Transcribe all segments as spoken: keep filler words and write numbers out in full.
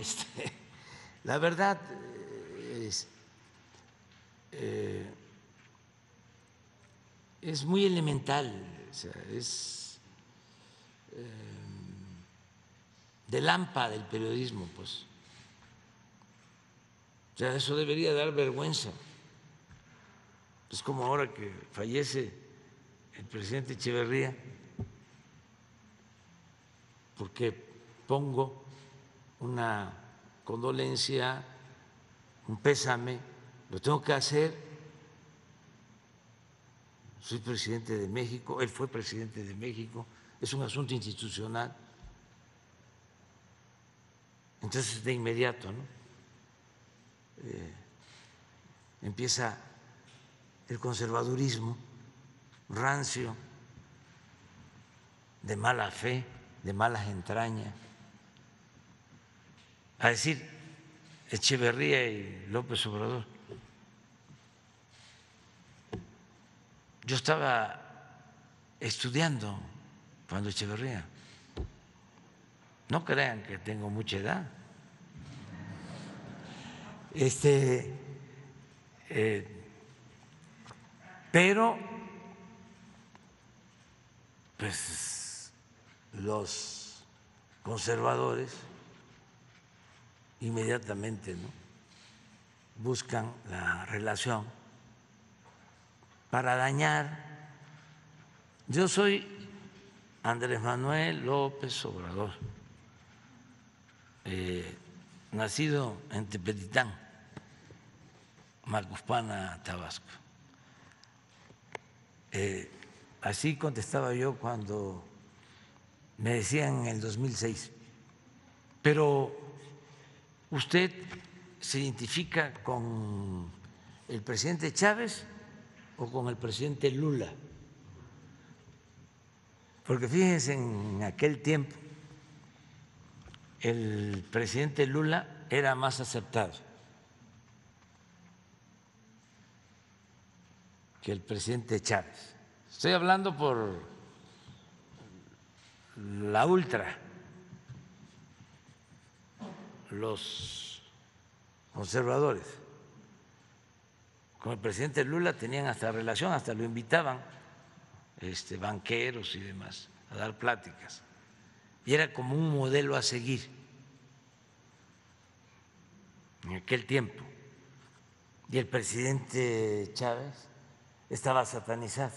este, la verdad es, eh, es muy elemental, o sea, es eh, de lámpara del periodismo, pues. O sea, eso debería dar vergüenza. Es como ahora que fallece el presidente Echeverría, porque pongo una condolencia, un pésame, lo tengo que hacer. Soy presidente de México, él fue presidente de México, es un asunto institucional. Entonces, de inmediato, ¿no? Eh, empieza el conservadurismo rancio, de mala fe, de malas entrañas, a decir Echeverría y López Obrador. Yo estaba estudiando cuando Echeverría. No crean que tengo mucha edad. Este, eh, pero, pues, los conservadores inmediatamente, ¿no?, buscan la relación para dañar. Yo soy Andrés Manuel López Obrador, eh, nacido en Tepetitán, Macuspana, Tabasco. Eh, así contestaba yo cuando me decían en el dos mil seis, pero usted se identifica con el presidente Chávez o con el presidente Lula, porque fíjense, en aquel tiempo el presidente Lula era más aceptado que el presidente Chávez. Estoy hablando por la ultra, los conservadores. Con el presidente Lula tenían hasta relación, hasta lo invitaban este, banqueros y demás a dar pláticas. Y era como un modelo a seguir en aquel tiempo. Y el presidente Chávez estaba satanizado.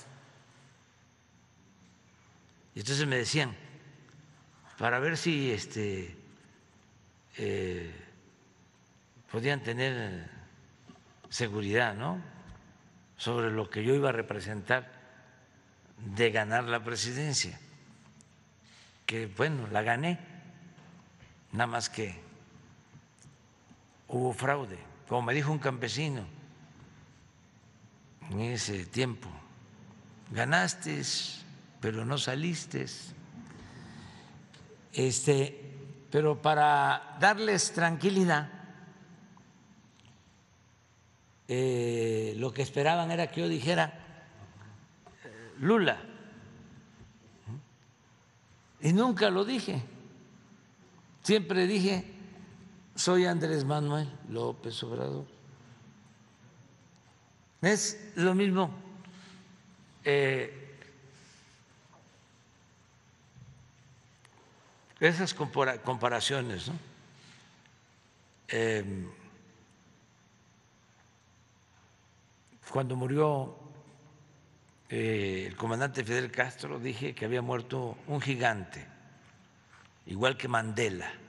Y entonces me decían, para ver si este, eh, podían tener seguridad, ¿no?, sobre lo que yo iba a representar de ganar la presidencia, que bueno, la gané, nada más que hubo fraude, como me dijo un campesino en ese tiempo: ganaste, pero no saliste. Este, pero para darles tranquilidad, eh, lo que esperaban era que yo dijera Lula, y nunca lo dije. Siempre dije soy Andrés Manuel López Obrador. Es lo mismo. Eh, esas comparaciones, ¿no? Eh, cuando murió eh, el comandante Fidel Castro, dije que había muerto un gigante, igual que Mandela.